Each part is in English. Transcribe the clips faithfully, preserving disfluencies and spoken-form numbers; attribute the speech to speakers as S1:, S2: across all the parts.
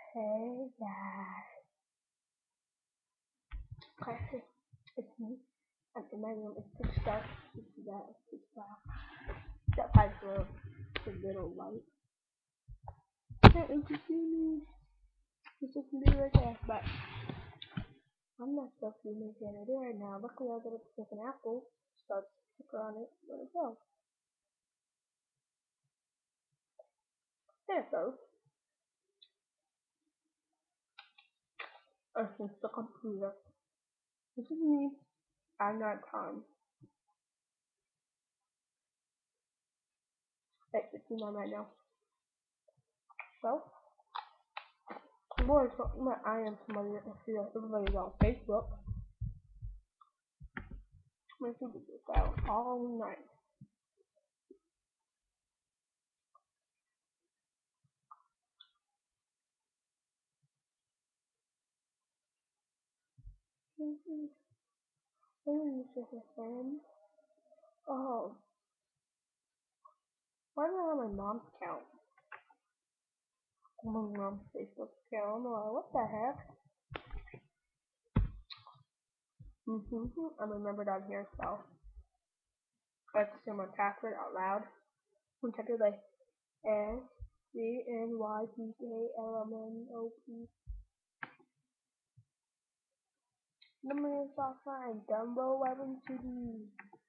S1: Hey guys, okay, it's me. I'm in my room. It's pitch dark. It's that. It's pitch dark. That pipe for a little light. Can't interview me. It's just me right there. But I'm not supposed to be making it right now. Luckily, I got to pick an apple. Start sticker on it. Let it go. There it goes. Oh, since the computer. This is me. I'm not time. Like fifty-nine right now. So, more talking about I am somebody that I see that everybody's on Facebook. My food is out all night. Mm-hmm. Hey, this is a friend. Oh, why am I on my mom's account? My mom's Facebook account. I'm like, what the heck? Mm-hmm. I remember down here, so let's say my password out loud. I'm typing like S C N Y P A L M N O P. Number is offline. Dumbo eleven two D.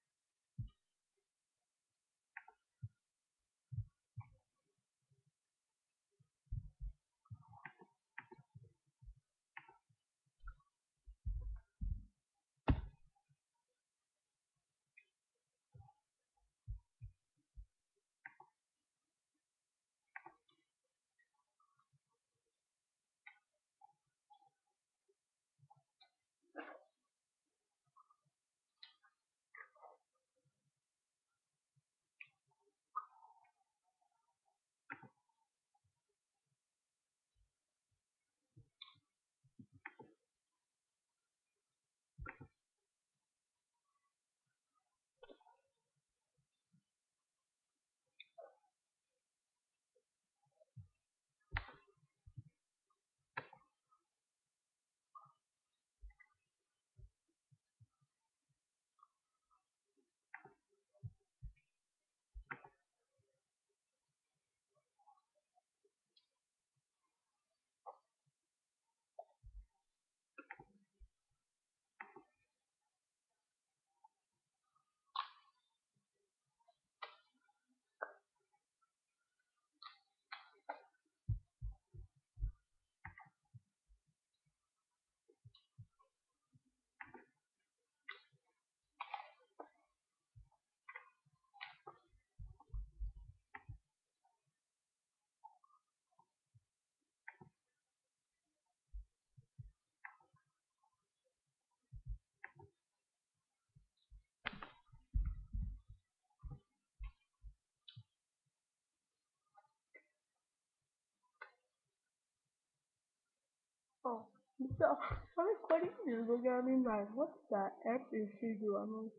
S1: Oh, so I was quite easy to look at me like, what's that F is she doing?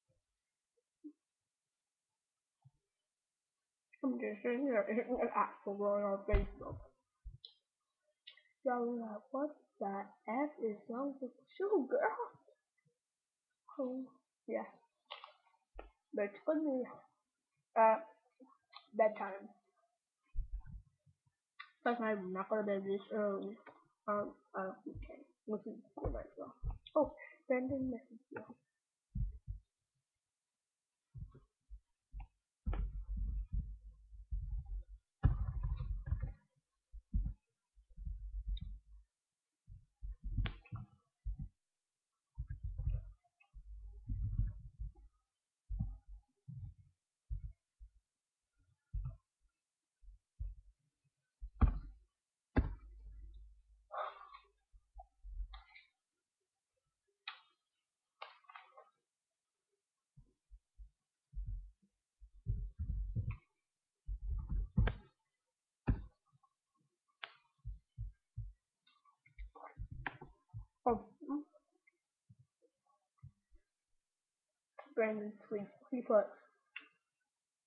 S1: I'm just sitting here hitting an apple going on Facebook. So I was like, what's that F is wrong with you, girl? Oh, yeah. But it's gonna be, uh, bedtime. Plus, I'm not gonna bed this early. Um, uh, okay. Which is cool right now. Oh, Brandon messaged me. Oh, mm, Brandon tweet. He put,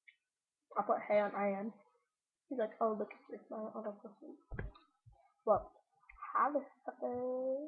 S1: I put hey on I am. He's like, oh, look at this. I don't know. What? motherfucker.